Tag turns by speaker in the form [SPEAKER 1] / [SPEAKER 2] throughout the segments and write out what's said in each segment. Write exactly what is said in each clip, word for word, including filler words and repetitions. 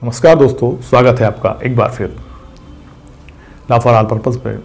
[SPEAKER 1] नमस्कार दोस्तों, स्वागत है आपका एक बार फिर लॉ फॉर ऑल पर्पस पे।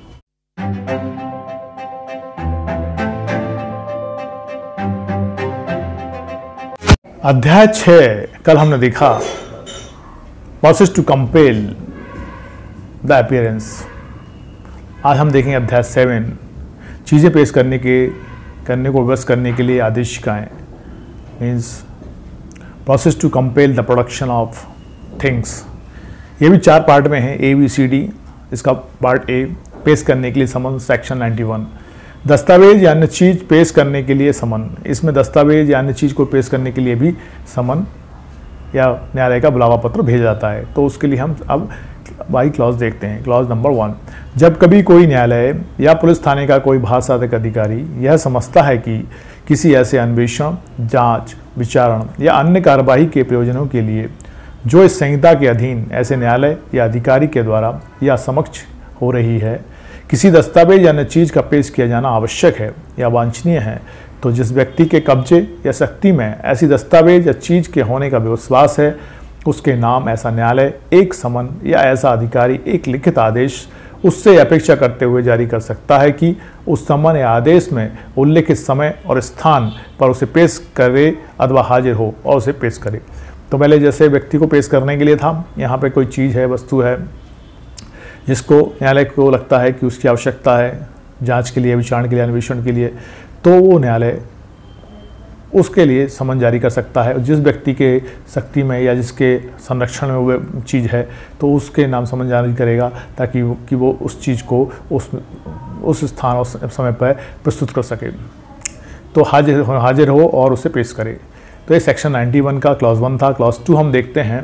[SPEAKER 1] अध्याय छः कल हमने देखा process to compel the appearance. आज हम देखेंगे अध्याय सेवन, चीज़ें पेश करने के करने को विवश करने के लिए आदेशिकाएं। Means process to compel the production of things. ये भी चार पार्ट में है, ए बी सी डी। इसका पार्ट ए, पेश करने के लिए समन, सेक्शन इक्यानवे। दस्तावेज या अन्य चीज़ पेश करने के लिए समन। इसमें दस्तावेज या अन्य चीज़ को पेश करने के लिए भी समन या न्यायालय का बुलावा पत्र भेजा जाता है। तो उसके लिए हम अब बाई क्लॉज देखते हैं। क्लॉज नंबर वन, जब कभी कोई न्यायालय या पुलिस थाने का कोई भाषात्मक अधिकारी यह समझता है कि किसी ऐसे अन्वेषण, जांच, विचारण या अन्य कार्यवाही के प्रयोजनों के लिए जो इस संहिता के अधीन ऐसे न्यायालय या अधिकारी के द्वारा या समक्ष हो रही है, किसी दस्तावेज या अन्य चीज़ का पेश किया जाना आवश्यक है या वांछनीय है, तो जिस व्यक्ति के कब्जे या शक्ति में ऐसी दस्तावेज या चीज़ के होने का विश्वास है, उसके नाम ऐसा न्यायालय एक समन या ऐसा अधिकारी एक लिखित आदेश उससे अपेक्षा करते हुए जारी कर सकता है कि उस समन या आदेश में उल्लिखित समय और स्थान पर उसे पेश करे अथवा हाजिर हो और उसे पेश करे। तो पहले जैसे व्यक्ति को पेश करने के लिए था, यहाँ पे कोई चीज़ है, वस्तु है, जिसको न्यायालय को लगता है कि उसकी आवश्यकता है जांच के लिए, विचारण के लिए, अन्वेषण के लिए, तो वो न्यायालय उसके लिए समन जारी कर सकता है। जिस व्यक्ति के शक्ति में या जिसके संरक्षण में वो चीज़ है, तो उसके नाम समन जारी करेगा ताकि वो कि वो उस चीज़ को उस उस स्थान और समय पर प्रस्तुत कर सके। तो हाजिर हाजिर हो और उसे पेश करे। तो ये सेक्शन इक्यानवे का क्लॉज वन था। क्लॉज टू हम देखते हैं,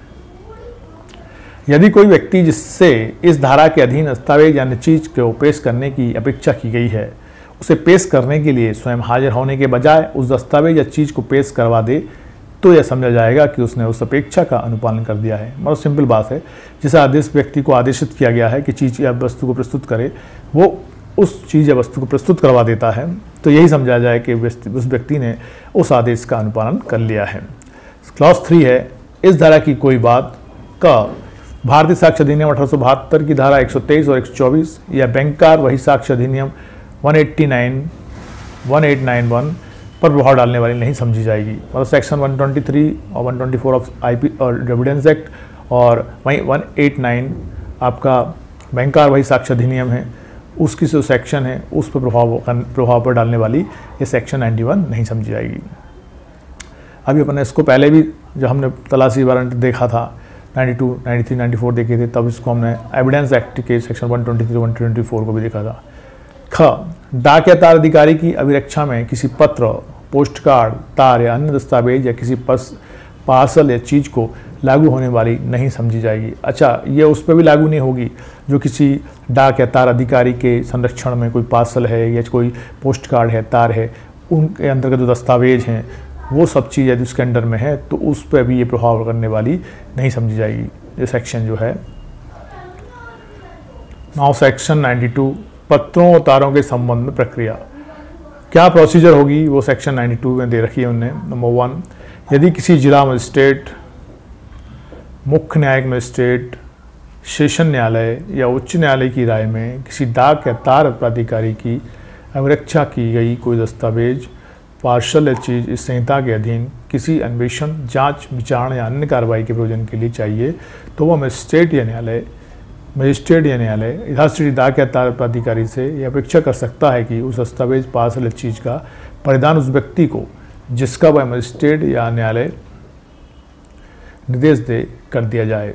[SPEAKER 1] यदि कोई व्यक्ति जिससे इस धारा के अधीन दस्तावेज या अन्य चीज़ को पेश करने की अपेक्षा की गई है, उसे पेश करने के लिए स्वयं हाजिर होने के बजाय उस दस्तावेज या चीज़ को पेश करवा दे, तो यह समझा जाएगा कि उसने उस अपेक्षा का अनुपालन कर दिया है। मतलब सिंपल बात है, जिस आदेश व्यक्ति को आदेशित किया गया है कि चीज़ या वस्तु को प्रस्तुत करे, वो उस चीज़ या वस्तु को प्रस्तुत करवा देता है, तो यही समझा जाए कि उस व्यक्ति ने उस आदेश का अनुपालन कर लिया है। क्लॉज थ्री है, इस धारा की कोई बात का भारतीय साक्ष्य अधिनियम अठारह सौ बहत्तर की धारा एक सौ तेईस और एक सौ चौबीस या बैंकर वही साक्ष्य अधिनियम एक सौ नवासी, अठारह सौ इक्यानवे पर प्रभाव डालने वाली नहीं समझी जाएगी। मतलब सेक्शन एक सौ तेईस और एक सौ चौबीस ऑफ आईपी और एविडेंस एक्ट और वहीं एक सौ नवासी आपका बैंकर वही साक्ष्य अधिनियम है, उसकी जो सेक्शन है उस पर प्रभाव प्रभाव पर डालने वाली ये सेक्शन इक्यानवे नहीं समझी जाएगी। अभी अपने इसको पहले भी जब हमने तलाशी वारंट देखा था बानवे, तिरानवे, चौरानवे देखे थे, तब इसको हमने एविडेंस एक्ट के सेक्शन एक सौ तेईस, एक सौ चौबीस को भी देखा था। ख, डाक या तार अधिकारी की अभिरक्षा में किसी पत्र, पोस्ट कार्ड, तार या अन्य दस्तावेज या किसी पस पार्सल या चीज़ को लागू होने वाली नहीं समझी जाएगी। अच्छा, ये उस पर भी लागू नहीं होगी जो किसी डाक या तार अधिकारी के संरक्षण में कोई पार्सल है या कोई पोस्ट कार्ड है, तार है, उनके अंतर्गत जो दस्तावेज हैं वो सब चीज़ यदि उसके अंडर में है, तो उस पर भी ये प्रभाव करने वाली नहीं समझी जाएगी ये सेक्शन जो है। नाउ सेक्शन बानवे, पत्रों और तारों के संबंध में प्रक्रिया। क्या प्रोसीजर होगी वो सेक्शन बानवे में दे रखी है उन्होंने। नंबर वन, यदि किसी जिला मजिस्ट्रेट, मुख्य न्यायिक मजिस्ट्रेट, सेशन न्यायालय या उच्च न्यायालय की राय में किसी डाक या तार प्राधिकारी की अभिरक्षा की गई कोई दस्तावेज, पार्सल या चीज़ इस संहिता के अधीन किसी अन्वेषण, जांच, विचारण या अन्य कार्रवाई के प्रयोजन के लिए चाहिए, तो वह मजिस्ट्रेट या न्यायालय मजिस्ट्रेट या न्यायालय यथास्थिति डाक या तार प्राधिकारी से यह अपेक्षा कर सकता है कि उस दस्तावेज, पार्सल या चीज़ का परिधान उस व्यक्ति को जिसका वह मजिस्ट्रेट या न्यायालय निर्देश दे कर दिया जाए।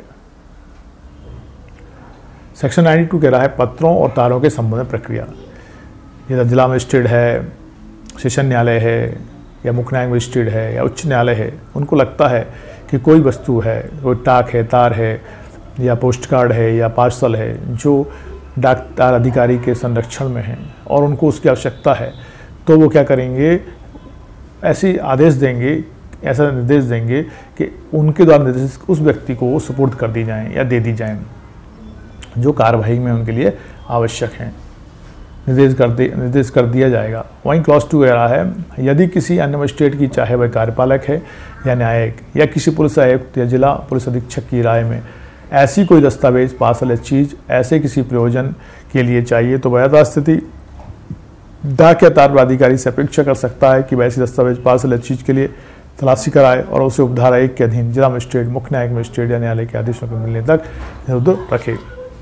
[SPEAKER 1] सेक्शन बानवे कह रहा है पत्रों और तारों के संबंध में प्रक्रिया। यदि जिला मजिस्ट्रेट है, सेशन न्यायालय है या मुख्य न्यायिक मजिस्ट्रेट है या उच्च न्यायालय है, उनको लगता है कि कोई वस्तु है, कोई टाक है, तार है या पोस्ट कार्ड है या पार्सल है जो डाक तार अधिकारी के संरक्षण में है और उनको उसकी आवश्यकता है, तो वो क्या करेंगे, ऐसी आदेश देंगे, ऐसा निर्देश देंगे कि उनके द्वारा निर्देशित उस व्यक्ति को सुपुर्द कर दी जाएं या दे दी जाएं जो कार्यवाही में उनके लिए आवश्यक हैं। निर्देश कर दे निर्देश कर दिया जाएगा। वहीं क्लॉज टू कह रहा है यदि किसी अन्य मजिस्ट्रेट की, चाहे वह कार्यपालक है या न्यायिक या किसी पुलिस आयुक्त या जिला पुलिस अधीक्षक की राय में ऐसी कोई दस्तावेज, पार्सल या चीज़ ऐसे किसी प्रयोजन के लिए चाहिए तो वह यथास्थिति डाक या तार प्राधिकारी से अपेक्षा कर सकता है कि वह ऐसी दस्तावेज, पार्सल या चीज़ के लिए तलाशी कराए और उसे उपधारा एक के अधीन जिला मजिस्ट्रेट, मुख्य न्यायिक मजिस्ट्रेट या न्यायालय के आदेशों के मिलने तक निरुद्ध रखे।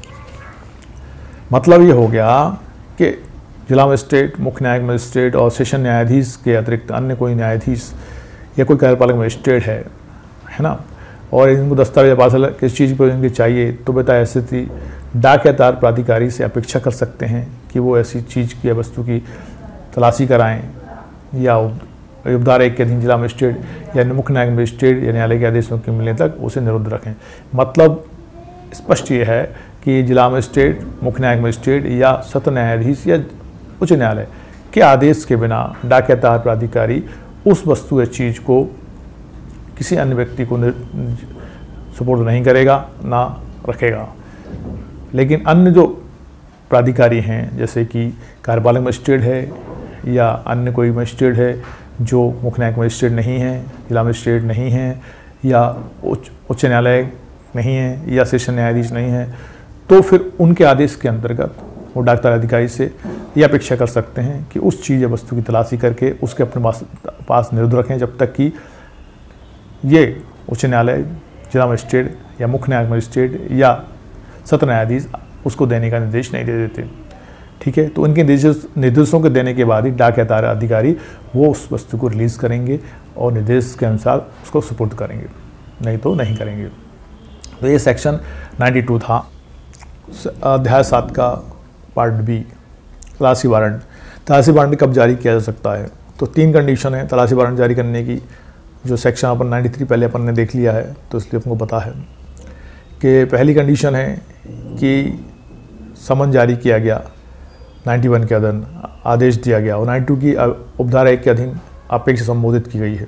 [SPEAKER 1] मतलब ये हो गया कि जिला मजिस्ट्रेट, मुख्य न्यायिक मजिस्ट्रेट और सेशन न्यायाधीश के अतिरिक्त अन्य कोई न्यायाधीश या कोई कार्यपालक मजिस्ट्रेट है है ना, और इनको दस्तावेज, पार्सल किस चीज़ पर इनके चाहिए तो बताया स्थिति डाक या तार प्राधिकारी से अपेक्षा कर सकते हैं कि वो ऐसी चीज़ की या वस्तु की तलाशी कराएं या उपधारा एक के अधीन जिला मजिस्ट्रेट या मुख्य न्यायिक मजिस्ट्रेट या न्यायालय के आदेशों के मिलने तक उसे निरुद्ध रखें। मतलब स्पष्ट ये है कि जिला मजिस्ट्रेट, मुख्य न्यायिक मजिस्ट्रेट या सत्र न्यायाधीश या उच्च न्यायालय के आदेश के बिना डाक या तार प्राधिकारी उस वस्तु या चीज़ को किसी अन्य व्यक्ति को सुपुर्द नहीं करेगा, ना रखेगा। लेकिन अन्य जो प्राधिकारी हैं जैसे कि कार्यपालक मजिस्ट्रेट है या अन्य कोई मजिस्ट्रेट है जो मुख्य न्यायिक मजिस्ट्रेट नहीं है, जिला मजिस्ट्रेट नहीं है या उच्च उच्च न्यायालय नहीं है या सेशन न्यायाधीश नहीं है, तो फिर उनके आदेश के अंतर्गत वो डाक तार अधिकारी से यह अपेक्षा कर सकते हैं कि उस चीज़ या वस्तु की तलाशी करके उसके अपने पास पास निरुद्ध रखें जब तक कि ये उच्च न्यायालय, जिला मजिस्ट्रेट या मुख्य न्यायिक मजिस्ट्रेट या सत्र न्यायाधीश उसको देने का निर्देश नहीं दे देते। ठीक है, तो इनके निर्देश निर्देशों के देने के बाद ही डाक या तार अधिकारी वो उस वस्तु को रिलीज़ करेंगे और निर्देश के अनुसार उसको सुपुर्द करेंगे, नहीं तो नहीं करेंगे। तो ये सेक्शन बानवे था। अध्याय सात का पार्ट बी, तलाशी वारंट। तलाशी वारंट कब जारी किया जा सकता है? तो तीन कंडीशन है तलाशी वारंट जारी करने की, जो सेक्शन अपन तिरानवे पहले अपन ने देख लिया है तो इसलिए हमको पता है कि पहली कंडीशन है कि समन जारी किया गया, इक्यानवे के अधीन आदेश दिया गया और बानवे की उपधारा एक के अधीन अपेक्षा संबोधित की गई है।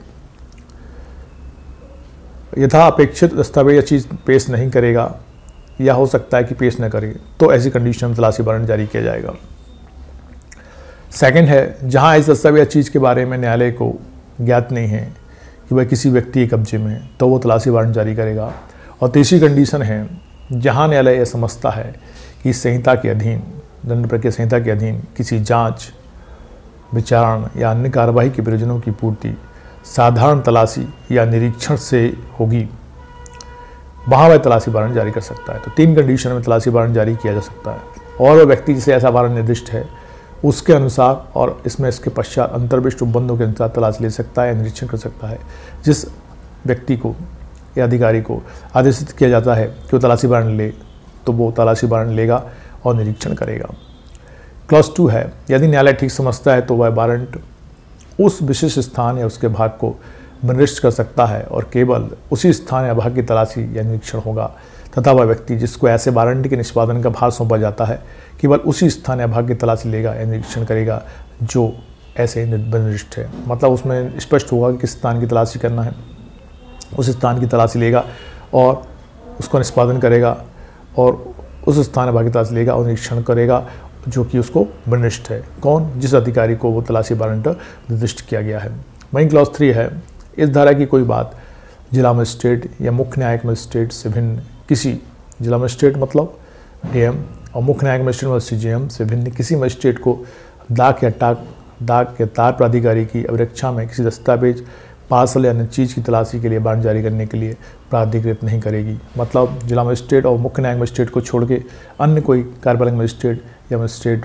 [SPEAKER 1] यथा अपेक्षित दस्तावेज या चीज़ पेश नहीं करेगा या हो सकता है कि पेश न करे तो ऐसी कंडीशन में तलाशी वारंट जारी किया जाएगा। सेकंड है जहां इस दस्तावेज या चीज़ के बारे में न्यायालय को ज्ञात नहीं है कि वह किसी व्यक्ति के कब्जे में है तो वो तलाशी वारंट जारी करेगा। और तीसरी कंडीशन है जहां न्यायालय यह समझता है कि संहिता के अधीन, दंड प्रक्रिया संहिता के अधीन किसी जांच, विचारण या अन्य कार्यवाही के प्रयोजनों की पूर्ति साधारण तलाशी या निरीक्षण से होगी, वहाँ वह तलाशी वारंट जारी कर सकता है। तो तीन कंडीशन में तलाशी वारंट जारी किया जा सकता है और वह व्यक्ति जिसे ऐसा वारंट निर्दिष्ट है उसके अनुसार और इसमें इसके पश्चात अंतर्विष्ट उपबंधों के अनुसार तलाशी ले सकता है या निरीक्षण कर सकता है। जिस व्यक्ति को या अधिकारी को आदेशित किया जाता है कि वो तलाशी वारंट ले तो वो तलाशी वारंट लेगा और निरीक्षण करेगा। क्लॉज टू है यदि न्यायालय ठीक समझता है तो वह वारंट उस विशिष्ट स्थान या उसके भाग को निर्दिष्ट कर सकता है और केवल उसी स्थान या भाग की तलाशी या निरीक्षण होगा तथा वह व्यक्ति जिसको ऐसे वारंट के निष्पादन का भार सौंपा जाता है केवल उसी स्थान या भाग की तलाशी लेगा या निरीक्षण करेगा जो ऐसे निर्दिष्ट है। मतलब उसमें स्पष्ट होगा कि किस स्थान की तलाशी करना है, उस स्थान की तलाशी लेगा और उसको निष्पादन करेगा और उस स्थान या भाग की तलाशी लेगा और निरीक्षण करेगा जो कि उसको निर्दिष्ट है। कौन? जिस अधिकारी को वो तलाशी वारंट निर्दिष्ट किया गया है। वहीं क्लॉज थ्री है इस धारा की कोई बात जिला मजिस्ट्रेट या मुख्य न्यायिक मजिस्ट्रेट से भिन्न किसी, जिला मजिस्ट्रेट मतलब डीएम और मुख्य न्यायिक मजिस्ट्रेट मतलब सीजेएम से भिन्न किसी मजिस्ट्रेट को डाक या टाक डाक या तार प्राधिकारी की अभिरक्षा में किसी दस्तावेज, पार्सल या अन्य चीज़ की तलाशी के लिए वारंट जारी करने के लिए प्राधिकृत नहीं करेगी। मतलब जिला मजिस्ट्रेट और मुख्य न्यायिक मजिस्ट्रेट को छोड़ के अन्य कोई कार्यपालक मजिस्ट्रेट या मजिस्ट्रेट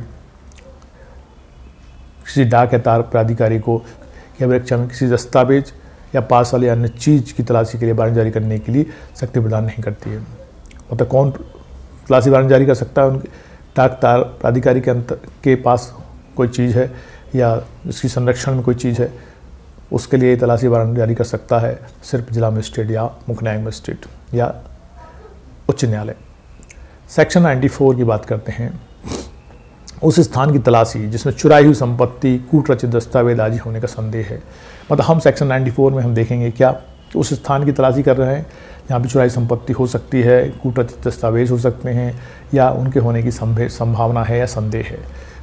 [SPEAKER 1] किसी डाक या तार प्राधिकारी को की अभिरक्षा में किसी दस्तावेज या पार्सल या अन्य चीज़ की तलाशी के लिए वारंट जारी करने के लिए शक्ति प्रदान नहीं करती है। मतलब कौन तलाशी वारंट जारी कर सकता है? उनके डाक तार प्राधिकारी के अंतर के पास कोई चीज़ है या उसकी संरक्षण में कोई चीज़ है, उसके लिए तलाशी वारंट जारी कर सकता है सिर्फ जिला मजिस्ट्रेट या मुख्य न्यायिक मजिस्ट्रेट या उच्च न्यायालय। सेक्शन चौरानवे की बात करते हैं। उस स्थान की तलाशी जिसमें चुराई हुई संपत्ति, कूटरचित दस्तावेज आदि होने का संदेह है। मतलब हम सेक्शन चौरानवे में हम देखेंगे क्या कि उस स्थान की तलाशी कर रहे हैं जहाँ भी चुराई संपत्ति हो सकती है, कूटरचित दस्तावेज हो सकते हैं या उनके होने की संभावना है या संदेह है।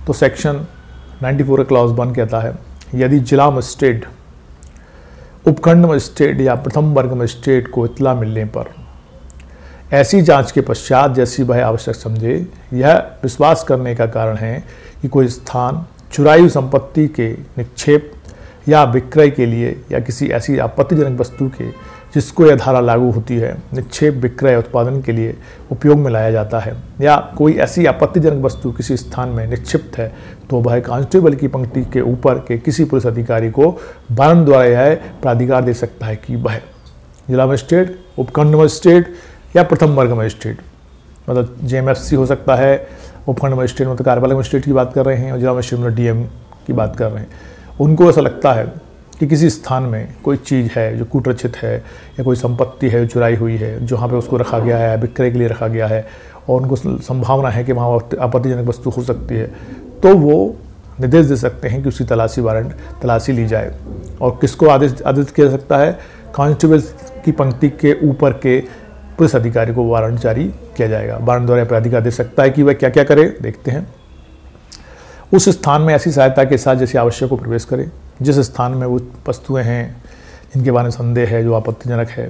[SPEAKER 1] तो सेक्शन चौरानवे का क्लॉज वन कहता है, यदि जिला मजिस्ट्रेट, उपखंड मजिस्ट्रेट या प्रथम वर्ग मजिस्ट्रेट को इत्तला मिलने पर ऐसी जांच के पश्चात जैसी वह आवश्यक समझे, यह विश्वास करने का कारण है कि कोई स्थान चुराई हुई संपत्ति के निक्षेप या विक्रय के लिए या किसी ऐसी आपत्तिजनक वस्तु के जिसको यह धारा लागू होती है निक्षेप, विक्रय, उत्पादन के लिए उपयोग में लाया जाता है, या कोई ऐसी आपत्तिजनक वस्तु किसी स्थान में निक्षिप्त है, तो वह कांस्टेबल की पंक्ति के ऊपर के किसी पुलिस अधिकारी को वारंट द्वारा यह प्राधिकार दे सकता है कि वह जिला मजिस्ट्रेट, उपखंड मजिस्ट्रेट या प्रथम वर्ग मजिस्ट्रेट, मतलब जेएमएफसी हो सकता है, उपखंड मजिस्ट्रेट मतलब कार्यपालक मजिस्ट्रेट की बात कर रहे हैं, और जिला मजिस्ट्रेट मतलब डीएम की बात कर रहे हैं, उनको ऐसा लगता है कि किसी स्थान में कोई चीज़ है जो कूटरचित है या कोई संपत्ति है जो चुराई हुई है, जहाँ पे उसको रखा गया है, विक्रय के लिए रखा गया है, और उनको संभावना है कि वहाँ आपत्तिजनक वस्तु हो सकती है, तो वो निर्देश दे सकते हैं कि उसकी तलाशी वारंट तलाशी ली जाए। और किसको आदेश आदेश किया जा सकता है? कांस्टेबल की पंक्ति के ऊपर के पुलिस अधिकारी को वारंट जारी किया जाएगा। वारंट द्वारा प्राधिकार दे सकता है कि वह क्या क्या करे, देखते हैं। उस स्थान में ऐसी सहायता के साथ जैसे आवश्यक को प्रवेश करें, जिस स्थान में वो वस्तुएं हैं जिनके बारे में संदेह है, जो आपत्तिजनक है,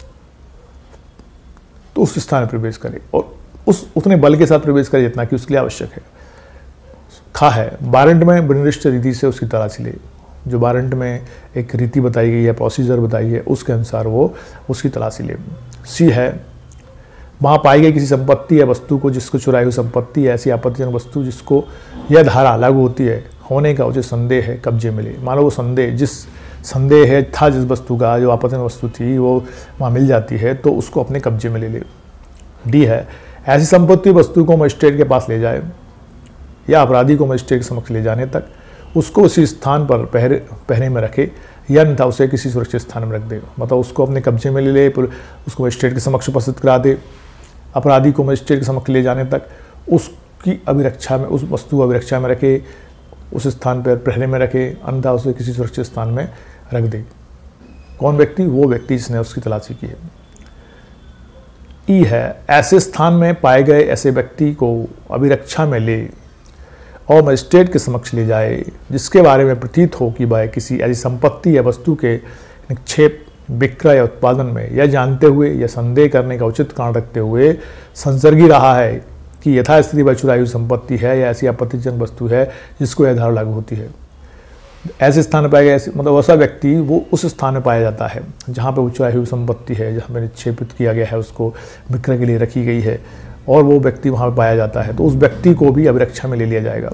[SPEAKER 1] तो उस स्थान में प्रवेश करे और उस उतने बल के साथ प्रवेश करे जितना कि उसके लिए आवश्यक है। खा है, वारंट में निर्दिष्ट रीति से उसकी तलाशी ले, जो वारंट में एक रीति बताई गई है, प्रोसीजर बताई है, उसके अनुसार वो उसकी तलाशी ले। सी है, वहाँ पाई गई किसी संपत्ति या वस्तु को जिसको चुराई हुई संपत्ति है, ऐसी आपत्तिजनक वस्तु जिसको यह धारा लागू होती है होने का उचित संदेह है, कब्जे में ले। मान लो वो संदेह जिस संदेह है था जिस वस्तु का, जो आपत्तिजनक वस्तु थी वो वहाँ मिल जाती है, तो उसको अपने कब्जे में ले ले। डी है, ऐसी संपत्ति वस्तु को मजिस्ट्रेट के पास ले जाए या अपराधी को मजिस्ट्रेट के समक्ष ले जाने तक उसको उसी स्थान पर पहरे पहरे में रखे या अन्यथा उसे किसी सुरक्षित स्थान में रख दे। मतलब उसको अपने कब्जे में ले ले, उसको मजिस्ट्रेट के समक्ष उपस्थित करा दे। अपराधी को मजिस्ट्रेट के समक्ष ले जाने तक उसकी अभिरक्षा में, उस वस्तु को अभिरक्षा में रखे, उस स्थान पर पहरे में रखे, अन्यथा उसे किसी सुरक्षित स्थान में रख दे। कौन व्यक्ति? वो व्यक्ति जिसने उसकी तलाशी की है। ई है, ऐसे स्थान में पाए गए ऐसे व्यक्ति को अभिरक्षा में ले और मजिस्ट्रेट के समक्ष ले जाए जिसके बारे में प्रतीत हो कि वह किसी ऐसी संपत्ति या वस्तु के निक्षेप, विक्रय या उत्पादन में या जानते हुए या संदेह करने का उचित कारण रखते हुए संसर्गी रहा है कि यथास्थिति वह चुराई हुई संपत्ति है या ऐसी आपत्तिजनक वस्तु है जिसको यह धारा लागू होती है। ऐसे स्थान में पाया गया, ऐसे मतलब वैसा व्यक्ति वो उस स्थान में पाया जाता है जहाँ पे वो चुराई हुई संपत्ति है, जहाँ पे निक्षेपित किया गया है, उसको विक्रय के लिए रखी गई है, और वो व्यक्ति वहाँ पर पाया जाता है, तो उस व्यक्ति को भी अभिरक्षा में ले लिया जाएगा।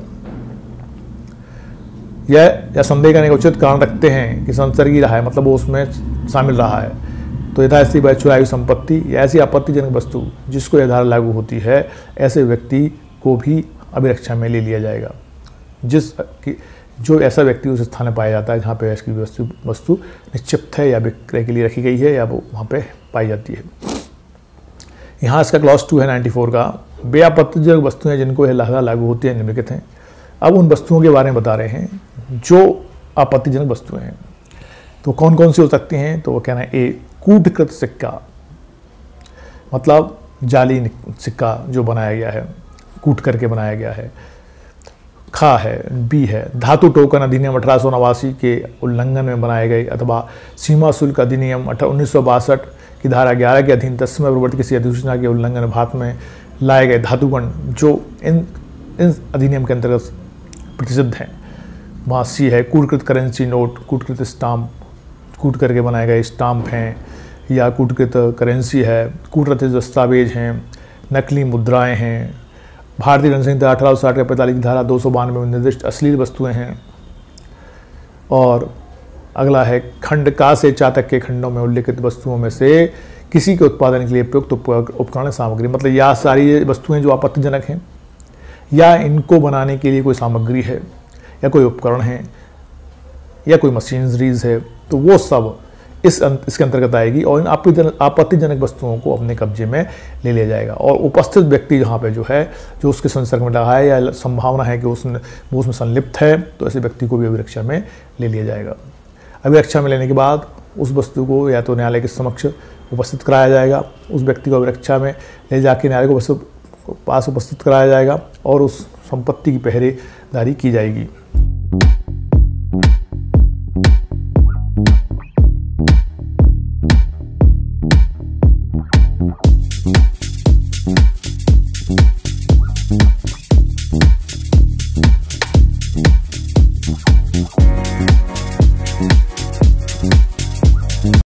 [SPEAKER 1] यह या संदेह करने का उचित कारण रखते हैं कि संसर्गी रहा है, मतलब वो उसमें शामिल रहा है, तो यथास्थिति वह चुराई हुई संपत्ति या ऐसी आपत्तिजनक वस्तु जिसको यह धारा लागू होती है, ऐसे व्यक्ति को भी अभिरक्षा में ले लिया जाएगा। जिस जो ऐसा व्यक्ति उस स्थान में पाया जाता है जहाँ पे इसकी वस्तु वस्तु निक्षिप्त है या विक्रय के लिए रखी गई है या वो वहाँ पे पाई जाती है। यहाँ इसका क्लॉज टू है चौरानवे का, बे आपत्तिजनक वस्तुएं जिनको यह धारा लागू होती है निम्नलिखित हैं। अब उन वस्तुओं के बारे में बता रहे हैं जो आपत्तिजनक वस्तुएं हैं। तो कौन कौन सी हो सकती हैं? तो वो कहना है, ए कूटकृत सिक्का, मतलब जाली सिक्का जो बनाया गया है, कूट करके बनाया गया है। खा है, बी है, धातु टोकन अधिनियम अठारह सौ नवासी के उल्लंघन में बनाए गए अथवा सीमा शुल्क अधिनियम उन्नीस सौ बासठ की धारा ग्यारह के अधीन तत्समय प्रवर्तित किसी अधिसूचना के उल्लंघन भारत में लाए गए धातुगण जो इन इन अधिनियम के अंतर्गत प्रतिसिद्ध हैं। वहाँ सी है, कूटकृत करेंसी नोट, कूटकृत स्टाम्प, कूट करके बनाए गए स्टाम्प हैं या कूटकृत करेंसी है, कूटकृत दस्तावेज हैं, नकली मुद्राएं हैं, भारतीय दंड संहिता अठारह सौ साठ के पैंतालीस की धारा दो सौ बानवे में निर्दिष्ट अश्लील वस्तुएं हैं। और अगला है, खंड का से चा तक के खंडों में उल्लिखित वस्तुओं में से किसी के उत्पादन के लिए उपयुक्त उपकरण सामग्री, मतलब यह सारी वस्तुएं जो आपत्तिजनक हैं या इनको बनाने के लिए कोई सामग्री है या कोई उपकरण है या कोई मशीनरीज है, तो वो सब इस इसके अंतर्गत आएगी और इन आपत्तिजनक वस्तुओं को अपने कब्जे में ले लिया जाएगा। और उपस्थित व्यक्ति जहाँ पे जो है, जो उसके संसर्ग में रहा है या संभावना है कि उसने वो उसमें संलिप्त है, तो ऐसे व्यक्ति को भी अभिरक्षा में ले लिया जाएगा। अभिरक्षा में लेने के बाद उस वस्तु को या तो न्यायालय के समक्ष उपस्थित कराया जाएगा, उस व्यक्ति को अभिरक्षा में ले जाके न्यायालय को पास उपस्थित कराया जाएगा और उस संपत्ति की पहरेदारी की जाएगी।
[SPEAKER 2] you